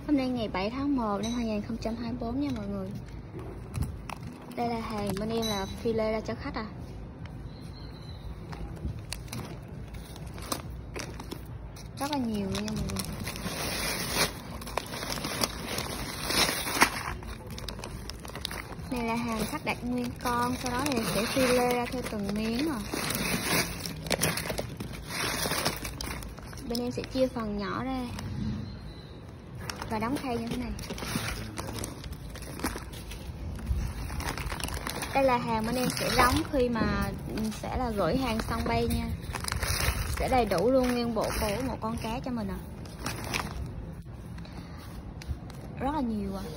Hôm nay ngày 7 tháng 1 năm 2024 nha mọi người. Đây là hàng bên em là phi lê ra cho khách à. Rất là nhiều nha mọi người. Này là hàng khách đặt nguyên con, sau đó thì sẽ phi lê ra theo từng miếng rồi. Bên em sẽ chia phần nhỏ ra và đóng khay như thế này. Đây là hàng bên em sẽ đóng khi mà sẽ là gửi hàng xong bay nha. Sẽ đầy đủ luôn nguyên bộ của một con cá cho mình à. Rất là nhiều à.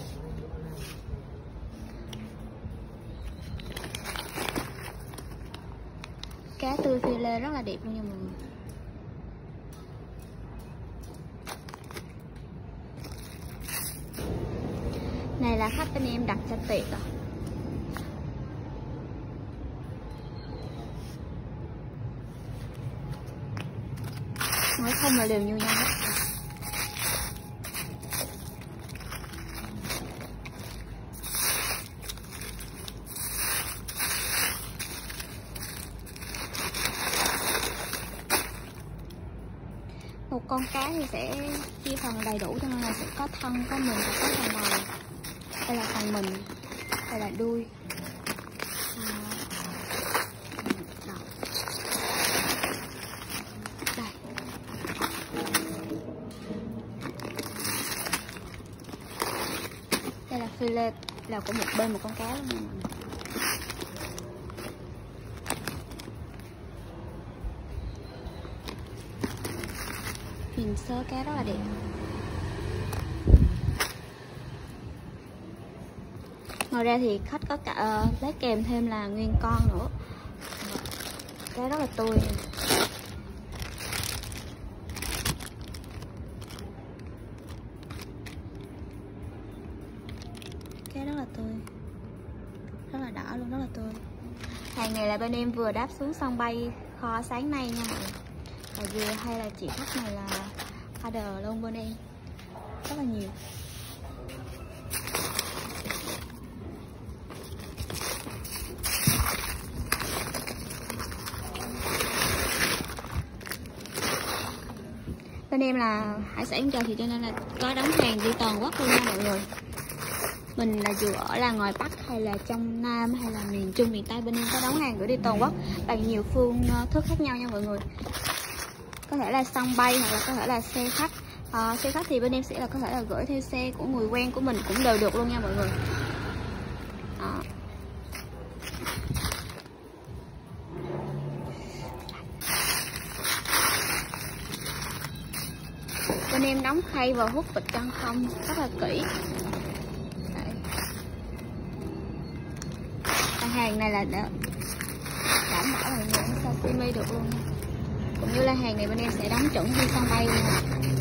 Cá tươi phi lê rất là đẹp luôn nha mọi người. Này là khách bên em đặt cho tiệc à. Nói không là đều như nhau hết. Một con cá thì sẽ chia phần đầy đủ, cho nên là sẽ có thân, có mình và có phần đầu. Đây là phần mình, đây là đuôi. Đây. Đây là fillet là của một bên một con cá luôn nha mọi người. Hình sơ cá rất là đẹp. Ngoài ra thì khách có cả lấy kèm thêm là nguyên con nữa. Cá rất là tươi. Cá rất là tươi. Rất là đỏ luôn, rất là tươi. Hàng này là bên em vừa đáp xuống sân bay kho sáng nay nha mọi người. Và vừa hay là chị khách này là order luôn bên em. Rất là nhiều. Bên em là hải sản trời thì cho nên là có đóng hàng đi toàn quốc luôn nha mọi người. Mình là dù ở là ngoài Bắc hay là trong Nam hay là miền Trung, miền Tây, bên em có đóng hàng gửi đi toàn quốc bằng nhiều phương thức khác nhau nha mọi người. Có thể là sân bay hoặc là có thể là xe khách. Xe khách thì bên em sẽ là có thể là gửi theo xe của người quen của mình cũng đều được luôn nha mọi người. Bên em đóng khay và hút vịt chân không rất là kỹ. Hàng này là đảm bảo là những sashimi được luôn. Cũng như là hàng này bên em sẽ đóng chuẩn đi sân bay luôn.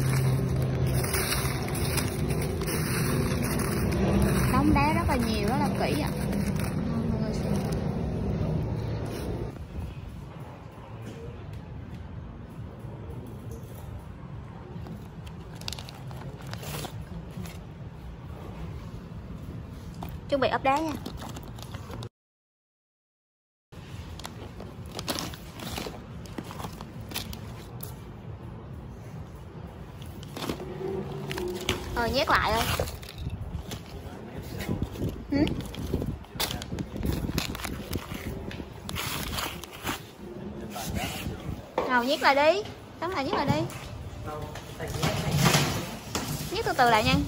Đóng đá rất là nhiều, rất là kỹ ạ. Mọi người xem. Chuẩn bị ốp đá nha. Nhét lại thôi. Nào nhét lại đi. Tóm lại nhét lại đi. Nhét từ từ lại nha.